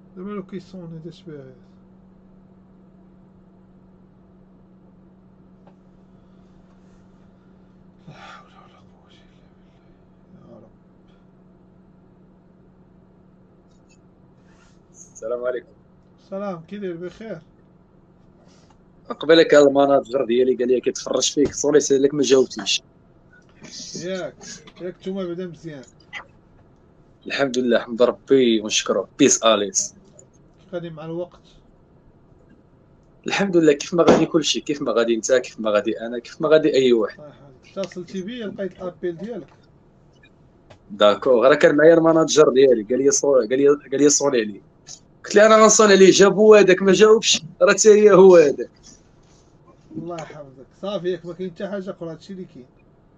دابا لو كيصوني داش بها. لا حول ولا قوة الا بالله يا رب. السلام عليكم. سلام، كي داير؟ بخير. قبيله كان المناجر ديالي قال لي كيتفرج فيك صوني سالك ما جاوبتيش. ياك ياك نتوما بعدا مزيان. الحمد لله حمد ربي ونشكره بيس اليس. كيف غادي مع الوقت؟ الحمد لله كيف ما غادي كلشي، كيف ما غادي انت، كيف ما غادي انا، كيف ما غادي اي واحد. الله يحفظك. اتصلتي بيا لقيت الابيل ديالك. داكوغ راه كان معايا المناجر ديالي قال لي صوني عليه. قلت له انا غنصوني عليه، جاب هو هذاك ما جاوبش راه حتى هي هو هذاك. الله يحفظك. صافي ياك ما كاين حتى حاجه اخرى، هادشي اللي كاين.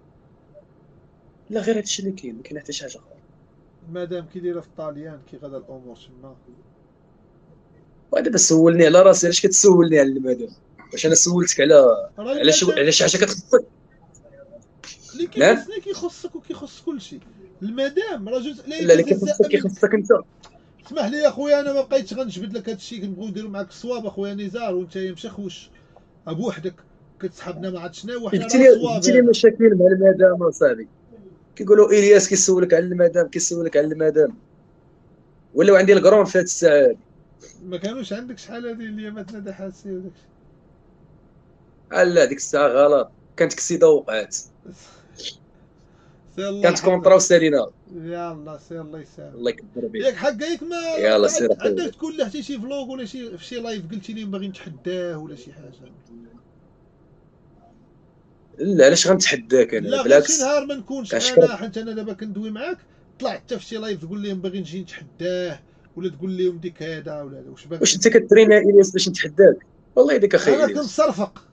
لا غير هادشي اللي كاين، ما كاين حتى شي حاجه اخرى. مادام كي دايره في الطاليان كي غادا الامور تما. ودابا سولني على راسي، علاش كتسولني على المدام؟ واش انا سولتك راه على المادام شي حاجه كتخصك؟ اللي نعم. كيخصني كيخصك وكيخص كلشي. المادام راه جزء لا لا اللي يتجزأ كيخصك من. كيخصك انت. اسمح لي اخويا، انا ما بقيتش غنجبد لك هادشي، كنبغيو نديرو معاك الصواب اخويا نزار، وانت مشخوش بوحدك كتسحبنا ما عرفت شنو، وحنا جبت راه لي صواب جبت لي هذا. مشاكل مع المدام اصاحبي. كيقولوا الياس كيسولك على المدام، كيسولك على المدام. ولاو عندي القرون في هاد الساعه هادي. ما كانوش عندك شحال هذه اليامات نادى حاسي وداكشي. لا ديك الساعه غلط، كانت كسيده وقعت. سي الله كانت يحفظك. كونطرا وسالينا. يلا سي الله يسامحك. الله يكبر بك. ياك حق ياك ما يلا سير عندك اخويا. تقول له حتى شي فلوق ولا شي في شي لايف قلتي لي باغي نتحداه ولا شي حاجه. لا علاش غنتحداك انا؟ لا غير شي بالعكس نهار ما نكونش كنشكرك. انا، حيت انا دابا كندوي معاك. طلع حتى في شي لايف تقول لهم باغي نجي نتحداه، ولا تقول لهم ديك هذا ولا هذا، واش باغي واش انت دير؟ كترينا الياس باش نتحداك؟ والله يديك اخي انا الياس. كنصرفق.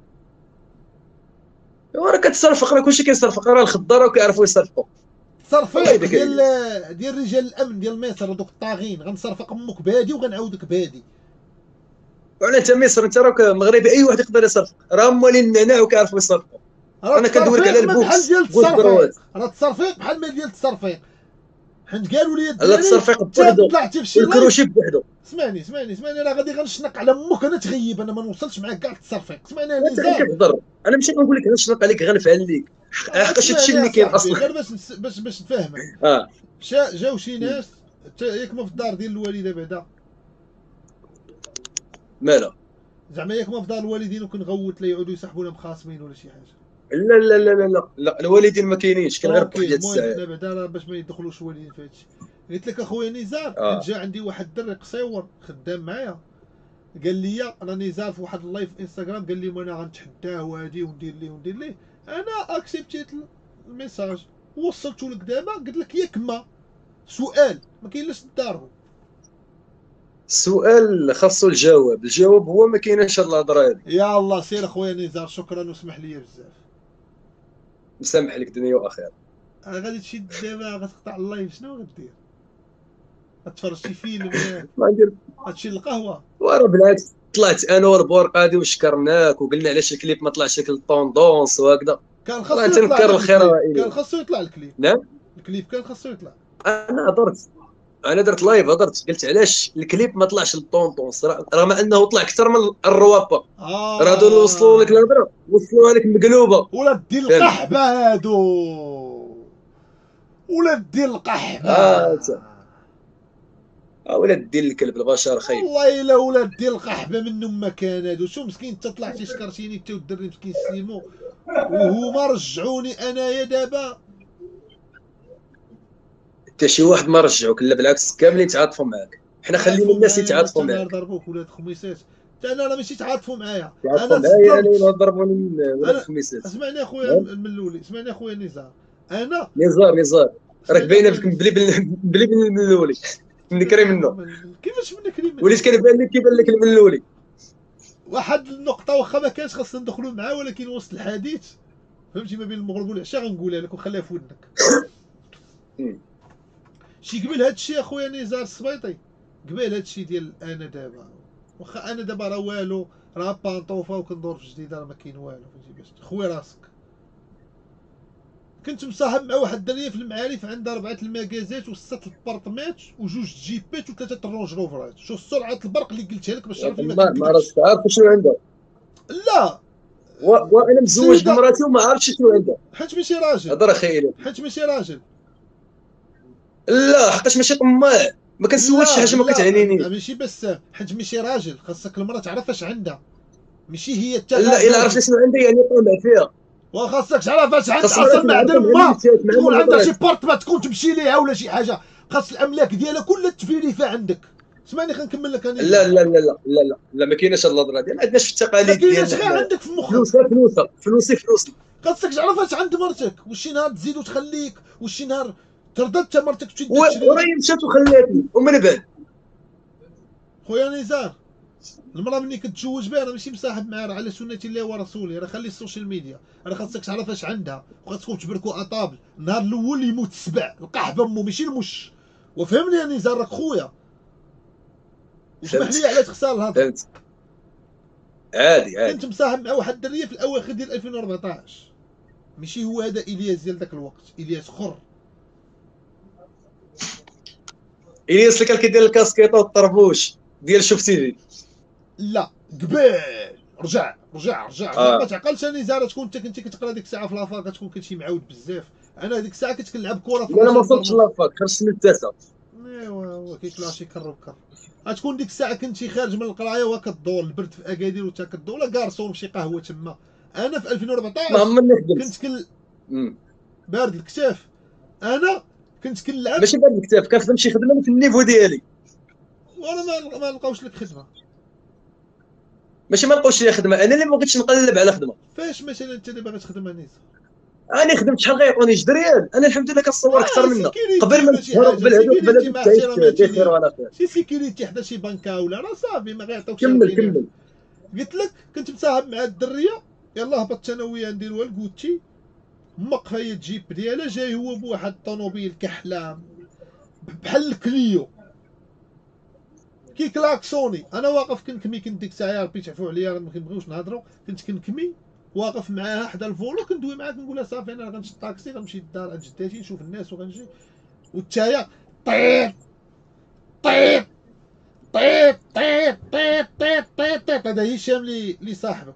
راه كتصرفق، راه كلشي كيصرفق، راه الخضار راه كيعرفوا يصرفقوا. والله تصرفيق يديك ديال الياس. رجال الامن ديال مصر هذوك الطاغين، غنصرفق امك بادي وغنعاودك بادي. وعلى انت مصر، انت راك مغربي، اي واحد يقدر يصرفق، راه مالين النعناع وكيعرفوا يصرفقوا. راه انا كندوي لك على التصرفيق ما بحال البوكس ديال والكروات. التصرفيق، راه التصرفيق بحال ما ديال التصرفيق. حيت قالوا لي هذا الدراري التصرفيق حتى بوحدو طلعتي في شي لايف. والكروشي بوحدو. اسمعني راه غادي غنشنق على امك، انا تغيب، انا ما نوصلش معاك كاع التصرفيق. اسمعني يا انت غير نزار. كتهضر، انا ماشي غنقول لك غنشنق عليك غنفعل ليك. حقاش هادشي اسمعني يا اللي كاين صاحبي اصلا. غير باش نفهمك. اه. جاو شي ناس، ياك ما في الدار ديال الوالده بعدا. مالا. زعما ياك ما في دار الوالدين وكنغوت لا يعودوا يصاحبونا مخاصمين ولا شي حاجه. لا لا لا لا لا, لا. الوالدين ما كاينينش، كاين غير اوكي بوحدية المهم الساعات. حنا بعدا راه باش ما يدخلوش الوالدين في هادشي. قلت لك اخويا نزار، حيت اه. جا عندي واحد الدري قصيور خدام معايا. قال لي راني زار في واحد اللايف في انستغرام، قال لي انا غنتحداه وهادي وندير ليه. انا اكسبتيت الميساج ووصلته لك دابا. قلت لك ياك ما سؤال ما كاين لاش تدارو. السؤال خاصو الجواب هو ما كايناش هاد الهضره هادي. يا الله سير اخويا نزار، شكرا واسمح لي بزاف. مسامح لك دنيا واخره. غادي تشد دابا غتقطع اللايف، شنو غدير؟ غتفرج شي فيلم؟ ما ندير. غتمشي للقهوه؟ وراه بالعكس طلعت انا والبورقه هادي وشكرناك وقلنا علاش الكليب ما طلعش لك الطوندونس وهكذا. كان راه خاصو يطلع تنكر داك الخير الكليب، الى. كان خاصو يطلع الكليب. نعم. الكليب كان خاصو يطلع. انا هضرت، انا درت لايف هضرت، قلت علاش الكليب ما طلعش للطونطونس رغم انه طلع اكثر من الروابا. راه هادو اللي وصلوا لك الهضره وصلوها لك مقلوبه. ولاد دي فهمت. القحبه هادو، ولاد دي القحبه. انت ولاد ديال الكلب البشر خايب. والله الا ولاد دي القحبه منهم ما كان هادو. شو مسكين انت طلعتي شكرتيني انت والدري مسكين سليمو، وهما رجعوني انايا دابا. حتى شي واحد ما رجعوك، لا بالعكس كاملين تعاطفوا معاك، حنا خلينا تعاطفوا الناس معايا وانت يتعاطفوا نهار معاك. ضربوك ولاد خميسات. انا راه ماشي تعاطفوا معايا، يعطوا انا معايا انا صدمت. ولا ضربوني من ولاد انا الخميسات. اسمعني اخويا نعم. الملولي، اسمعني اخويا نزار. انا نزار راك اسمعني باينه اخويا فيك نزار. بلي من الملولي. نكري منه. كيفاش من كريم؟ وليت كنبان لك كيبان لك الملولي. واحد النقطه واخا ما كانش خاصنا ندخلوا معاه، ولكن وسط الحديث فهمتي ما بين المغرب والعشاء غنقولها لك وخليها في ودنك. شي قبل هاد الشيء اخويا نزار السبيطي، قبل هاد الشيء ديال انا دابا، واخا انا دابا راه والو، راه بانطوفه وكندور في جديده، راه ما كاين والو. فهمتي باش خوي راسك. كنت مصاحب مع واحد الدريه في المعارف عندها 4 المكازات وستة البارطمات وجوج جيبات وثلاثه الرونج روفرات. شوف سرعه البرق اللي قلتها لك باش تعرف لي ما ما عرفتش كنكذبش. عارف شنو عنده. لا وانا متزوج السيده بمراتي وما عرفتش شنو عنده. حيت ماشي راجل، هضر اخي. حيت ماشي راجل. لا حقاش ماشي طماع، ما كنسولش شي حاجه ما كتعنينيش. ماشي بس حيت ماشي راجل، خاصك المراه تعرف اش عندها، ماشي هي لا الا عرفت شنو عندي يعني طمع فيها. وخاصك تعرف اش عندها خاص اصلا معدن ما تكون عندها شي بارت. بارت ما تكون تمشي ليها ولا شي حاجه. خاص الاملاك ديالها كلها تفيريفا عندك. سمعني خنكمل لك انا. لا ما كايناش هاد الهضره ديال ما عندناش في التقاليد ديالنا. ما ديالنا. كايناش غير عندك في مخك. فلوسي. خاصك تعرف اش عند مرتك، وشي نهار تزيد وتخليك، وشي نهار ترضى انت مرتك تشد وراهي مشات وخلاتني ومن بعد. خويا نزار، المراه ملي كتزوج بها راه ماشي مصاحب معها، راه على سنه الله ورسوله، راه خلي السوشيال ميديا، راه خاصك تعرف اش عندها، وخاصكم تبركوا اطابل. النهار الاول يموت السبع لقح بامو ماشي المش. وفهمني يا نزار راك خويا. وسمح لي على تخسر الهضره. فهمت. عادي. كنت مصاحب مع واحد الدريه في الاواخر ديال 2014. ماشي هو هذا الياس ديال ذاك الوقت، الياس اخر. الياس اللي كان كيدير الكاسكيطه والطربوش ديال شوف تيفي. لا قبل رجع. ما تعقلش انا زعما تكون انت كنتي كتقرا ديك الساعه في لافاك كتكون كنتي معاود بزاف. انا ديك الساعه كنت كنلعب كره في انا ما وصلتش لافاك، خرجت من التاسع. ايوا هو كيكلاشي كر بكر. غتكون ديك الساعه كنتي خارج من القرايه وكدور البرد في اكادير وتا كدور ولا كارسون شي قهوه تما. انا في 2014 ما عمرني خدمت. كنت بارد الكتاف. انا كنت كنلعب ماشي بارد الكتاف، كنخدم شي خدمه في النيفو ديالي. وانا ما لقاوش لك خدمه. ماشي ما لقاوش لي خدمه، انا اللي ما بغيتش نقلب على خدمه. فاش مثلا انت اللي باغي تخدم انيس؟ انا خدمت شحال غيعطوني جوج ريال، انا الحمد لله كنصور اكثر منها قبل ما نتهرب بالهدوء قبل ما تعيش بخير وعلى خير. شي سيكيوريتي حدا شي بنكه ولا راه صافي ما غيعطيوكش. كمل. قلت لك كنت مصاحب مع الدريه، يلاه هبطت انا وياه نديروا الكوتشي، موقفه هي الجيب ديالها، جاي هو بواحد الطوموبيل كحلام بحال الكليو كلاكسوني. انا واقف كنكمي، كنت ديك الساعه يا ربي تعفو عليا ما كنبغيوش نهضروا، كنت كنكمي واقف معاها حدا الفولو كندوي معاها كنقول لها صافي انا غنشد الطاكسي غنمشي للدار عند جداتي نشوف الناس وغنجي. والتايا طيط طيط طيط طيط طيط طيط طيط طيط. هذا هشام لي صاحبك.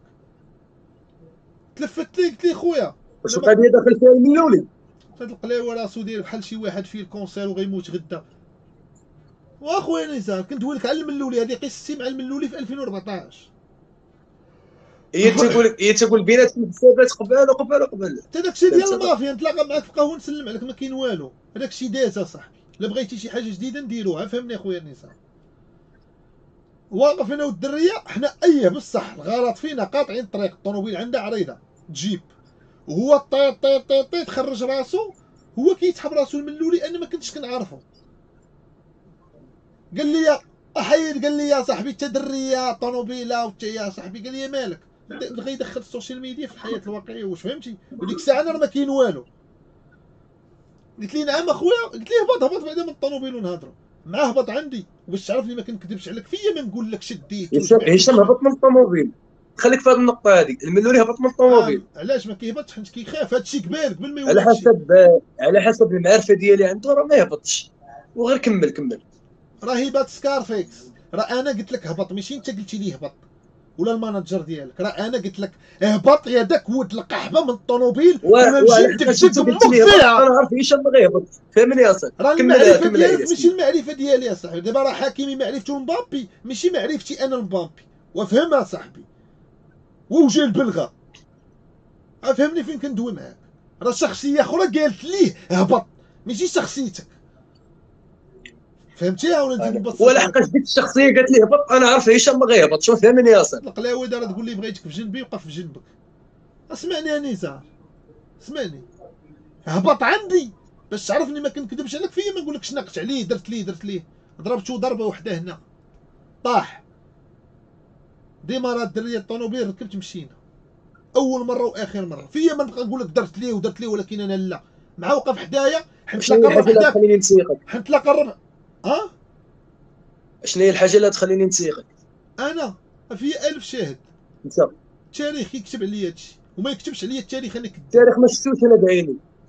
تلفت لي قلت لي خويا واش القضيه داخل فيها الملولي؟ هاد القلاوه راسو داير بحال شي واحد فيه الكونسير وغيموت غدا. واخويا نزار كندوي لك على الملولي، هذه قصتي مع الملولي في 2014. هي تقول بيناتكم حسابات قبل. انت داكشي ديال المافيا، نتلاقى معاك في قهوه نسلم عليك ما كاين والو، هذاك الشيء داز اصاحبي. الا بغيتي شي حاجه جديده نديروها، فهمني اخويا نزار. واقف انا والدريه حنا بصح الغلط فينا، قاطعين الطريق، الطوموبيل عندها عريضه جيب، وهو طيط خرج راسو، هو كيتحب راسو الملولي، انا ما كنتش كنعرفو. قال لي احيد، قال لي يا صاحبي انت دريه طوموبيله وانت يا صاحبي، قال لي مالك بغى يدخل السوشيال ميديا في الحياه الواقعيه، واش فهمتي؟ وديك الساعه انا راه ما كاين والو. قلت لي نعم اخويا، قلت لي هبط بعدا من الطوموبيل ونهضروا معاه. هبط عندي باش تعرفني ما كنكذبش عليك فيا، ما نقول لك شديت. هشام هبط من الطوموبيل، خليك في هذه النقطه هذه. الملولي هبط من الطوموبيل. علاش ما كيهبطش؟ حيت كيخاف هادشي قبل ما يولي. على حسب المعرفه ديالي عنده راه ما يهبطش، وغير كمل. راه هبط سكارفيكس، راه انا قلت لك هبط، ماشي انت قلتي لي هبط ولا المانجر ديالك، راه انا قلت لك اهبط يا داك ود القحبه من الطوموبيل وانا نجي تكتك امك فيها. انا عارف هشام ما غيهبط، فهمني يا صاحبي. راه المعرفه ديالك ماشي المعرفه ديالي يا صاحبي. دابا راه حكيمي معرفته مبابي ماشي معرفتي انا مبابي، وفهمها صاحبي، ووجه البلغه. فهمني فين كندوي معاك؟ راه شخصيه اخرى قالت ليه هبط، ماشي شخصيتك. فهمتيها ولا ندير نبسط؟ ولا حقاش ديك الشخصيه قالت لي هبط، انا عارف هشام ما غيهبط. شوف فهمني يا صاحبي. القلاوه دار تقول لي بغيتك في جنبي وقف في جنبك. اسمعني يا نزار، اسمعني، هبط عندي باش تعرفني ما كنكذبش عليك فيا، ما نقولكش ناقش عليه درت ليه ضربتو ضربه وحده هنا طاح. ديما راه الدريه الطوموبيل ركبت مشينا اول مره واخر مره فيا، ما نبقى نقول لك درت ليه ولكن انا لا. مع وقف حدايا حنتلاقى الربع حداك، خليني نسيقك. حنتلاقى الربع. شنو هي الحاجه اللي تخليني نسيقك؟ انا فيا 1000 شاهد. انت التاريخ يكتب عليا هادشي وما يكتبش عليا التاريخ. انا كذاب. التاريخ ما شفتوش انا بعيني.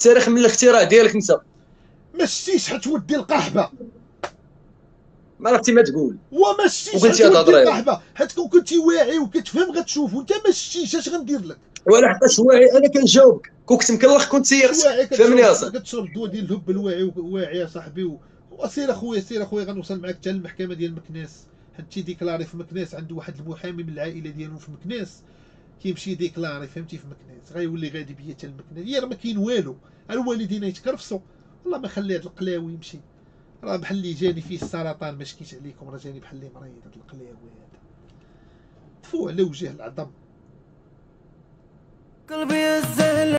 التاريخ من الاختراع ديالك انت. ما شتيش حتودي القحبه، ما عرفتي ما تقول وما شتيش وقلتي هاد حتودي الهضره. القحبه، حيت كون كنتي واعي وكتفهم غتشوف، وانت ما شتيش اش غندير لك. ولا حقاش واعي انا كنجاوبك، كون كنت مكلخ كنت سيقت. واعي فهمني اصاحبي. كتشرب الدواء ديال الهب الواعي، واعي يا صاحبي. وسير اخويا، سير اخويا، غنوصل معاك حتى للمحكمه ديال مكناس. حتى ديكلاري في مكناس، عنده واحد المحامي من العائله ديالو في مكناس، كيمشي ديكلاري فهمتي في مكناس، غيولي غادي بيا حتى لمكناس. راه ما كاين والو، الوالدين يتكرفسوا. والله ما خلي هاد القلاوي يمشي، راه بحال اللي جاني فيه السرطان، ما شكيش عليكم، راه جاني بحال اللي مريض هاد القلاوي هذا. تفو على وجه العظم. قلبي الزهل